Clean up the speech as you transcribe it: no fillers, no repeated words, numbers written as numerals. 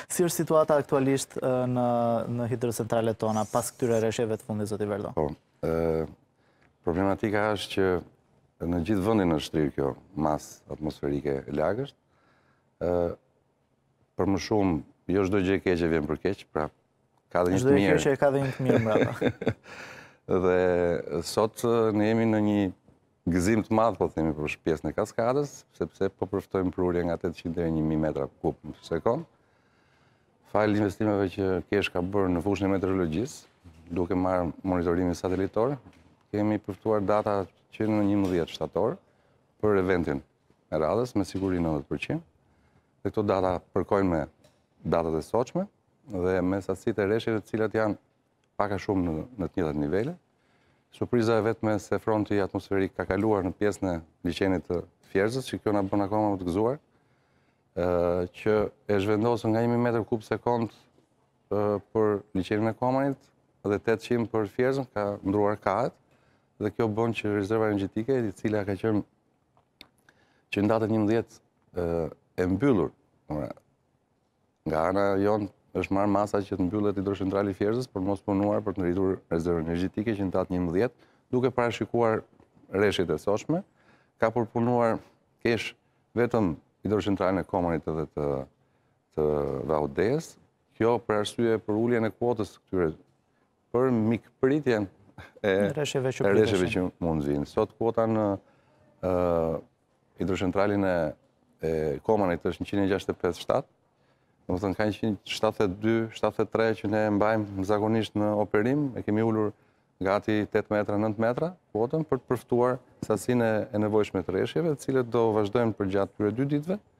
Si është situata aktualisht në hidrocentralet tona pas këtyre rreshjeve të fundit, zoti Verdo? Po, problematika është që në gjithë vendin është shtrirë kjo masë atmosferike e lagësht. Për më shumë, jo çdo gjë e keqe vjen për keq, pra ka dhe një të mirë. Çdo gjë e keqe ka dhe një të mirë mbrapa. Dhe sot ne jemi në një gëzim të madh, po themi, për pjesën e kaskadës, sepse po përftojmë për ulje nga 800 deri 1000 metra kub në sekond. Fal investimeve që Kesh ka bërë në fushën e meteorologjisë, duke marrë monitorimin satelitor, kemi përftuar data që në 11 shtator për eventin e radhës me siguri 90%. Dhe këto data përkojnë me datat e sotshme dhe me sasitë e rreshjeve të cilat janë pak a shumë në të njëjtat nivele. Surpriza e vetme se fronti atmosferik ka kaluar në pjesën e liçenit të Fierzës, që kjo na bën akoma më të gëzuar, që e zhvendosën nga 1000 metër kub sekond për liçenin e Komanit dhe 800 për Fierzën, ka ndruar kahet, dhe kjo bën që rezerva energjetike, e cila ka qenë që në datën 11 e mbyllur, nga ana jonë është marrë masa që të mbyllet hidrocentrali Fierzës për mos punuar për të ngritur rezervën energjetike që në datë 11, duke parashikuar rreshjet e sotshme, ka përpunuar Kesh vetëm hidrocentralin e Komanit edhe të Vaudeës. Kjo për arsye për uljen e kuotës këtyre për mikpritjen e rreshjeve që mund vinë. Sot kuota në hidrocentralin e Komanit është 165,7. Në më thënë, ka 172-73 që ne mbajmë zakonisht në operim, e kemi ullur gati 8 metra, 9 metra, kuotën për të përftuar sasinë e nevojshme të rreshjeve, të cilët do vazhdojmë për gjatë këtyre 2 ditëve,